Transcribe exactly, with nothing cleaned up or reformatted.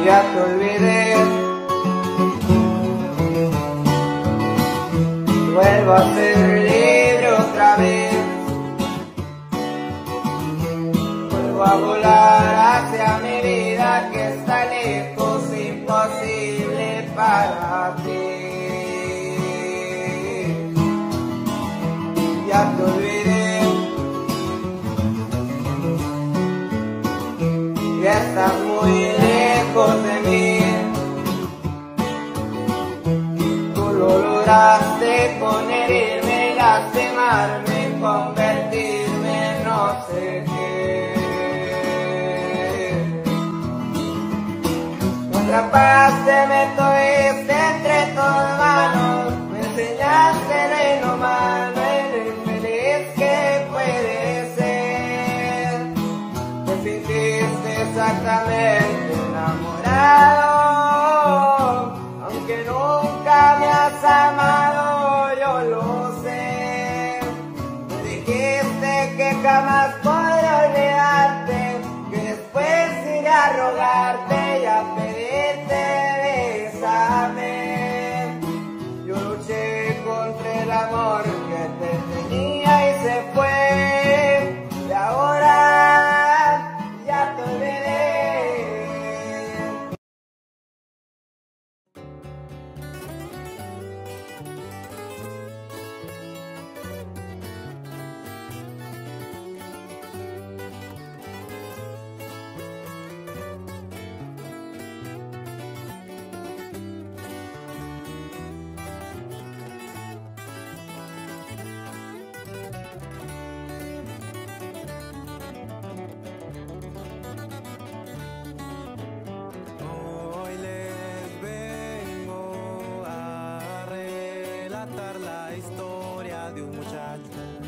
ya te olvidé. Vuelvo a ser libre otra vez. Vuelvo a volar hacia mi vida que está lejos, imposible para ti. Ya te olvidé. Ya estás muy lejos de mí. Tú lo lograste con herirme, lastimarme, convertirme en no sé qué. Me atrapaste, me tuviste entre tus manos, me enseñaste de lo malo, el infeliz que puede ser. Te sentiste exactamente enamorado, aunque nunca me has amado, yo lo sé. Me dijiste que jamás podré olvidarte, que después iré a rogarte y a pedirte bésame. Yo luché contra el amor que te tenía y se fue, y ahora ya te olvidé. Hoy les vengo a relatar la historia de un muchacho